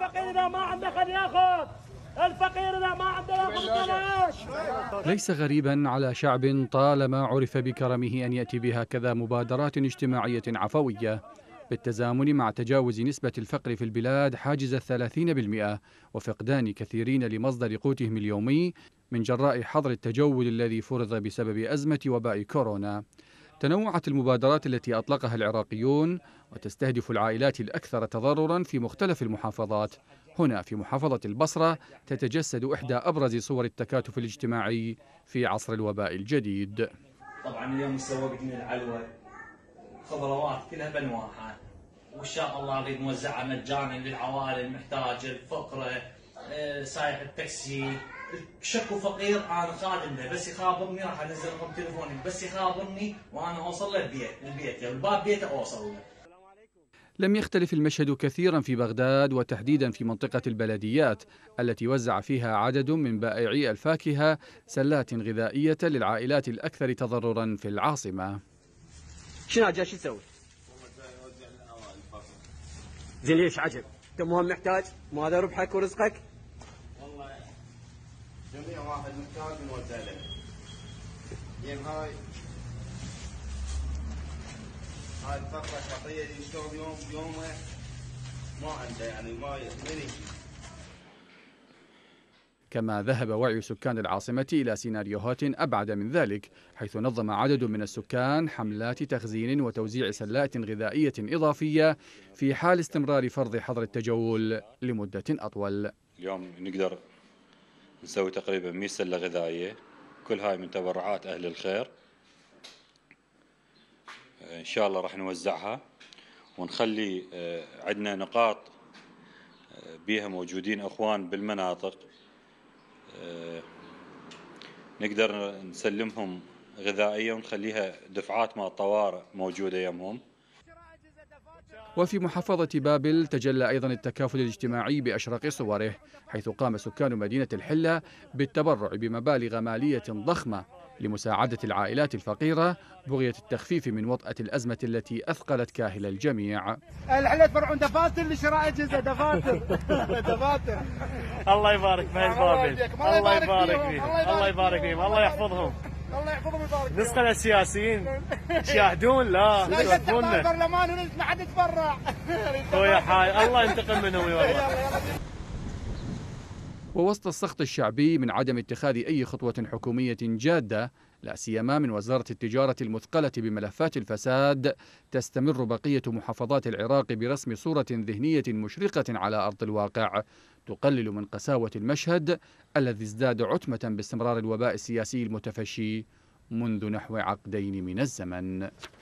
الفقير إذا ما عنده خليه ياخذ، الفقير إذا ما عنده ياخذ. ليس غريبا على شعب طالما عرف بكرمه أن يأتي بهكذا مبادرات اجتماعية عفوية بالتزامن مع تجاوز نسبة الفقر في البلاد حاجز 30% وفقدان كثيرين لمصدر قوتهم اليومي من جراء حظر التجول الذي فرض بسبب أزمة وباء كورونا. تنوعت المبادرات التي أطلقها العراقيون وتستهدف العائلات الأكثر تضررا في مختلف المحافظات. هنا في محافظة البصرة تتجسد إحدى أبرز صور التكاتف الاجتماعي في عصر الوباء الجديد. طبعا اليوم نسوي بجنيه العلوة، خضروات كلها بانواعها، وان شاء الله نريد نوزعها مجانا للعوائل المحتاجه الفقره، سايح التاكسي، شكو فقير انا خادم له، بس يخابرني راح انزل رقم تليفوني، بس يخابرني وانا اوصل له البيت يعني الباب بيته اوصل له. لم يختلف المشهد كثيرا في بغداد وتحديدا في منطقة البلديات التي وزع فيها عدد من بائعي الفاكهة سلات غذائية للعائلات الأكثر تضررا في العاصمة. شنو جاي شو تسوي؟ زين ليش عجب؟ انت مو هم محتاج؟ مو هذا ربحك ورزقك؟ والله جميع واحد محتاج نوزع له. زين هاي الفقره خطيه اللي يشتغل يوم بيومه ما عنده يعني ما يجي. كما ذهب وعي سكان العاصمة إلى سيناريوهات أبعد من ذلك، حيث نظم عدد من السكان حملات تخزين وتوزيع سلات غذائية إضافية في حال استمرار فرض حظر التجول لمدة أطول. اليوم نقدر نسوي تقريبا 100 سلة غذائية، كل هاي من تبرعات أهل الخير. إن شاء الله راح نوزعها ونخلي عندنا نقاط بيها موجودين أخوان بالمناطق نقدر نسلمهم غذائية ونخليها دفعات مع الطوارئ موجودة يمهم. وفي محافظة بابل تجلى أيضا التكافل الاجتماعي بأشرق صوره، حيث قام سكان مدينة الحلة بالتبرع بمبالغ مالية ضخمة لمساعدة العائلات الفقيرة بغية التخفيف من وطأة الأزمة التي أثقلت كاهل الجميع. الحلة يتبرعون دفاتر لشراء أجهزة، دفاتر. الله يبارك في بابل، الله يبارك فيهم، الله يبارك فيهم، الله يحفظهم. الله يحفظهم ويبارك. نسخة السياسيين يشاهدون لا يشوفوننا. البرلمان ما حد يتبرع. خويا حاي الله ينتقم منهم والله. ووسط السخط الشعبي من عدم اتخاذ أي خطوة حكومية جادة، لا سيما من وزارة التجارة المثقلة بملفات الفساد، تستمر بقية محافظات العراق برسم صورة ذهنية مشرقة على أرض الواقع تقلل من قساوة المشهد الذي ازداد عتمة باستمرار الوباء السياسي المتفشي منذ نحو عقدين من الزمن.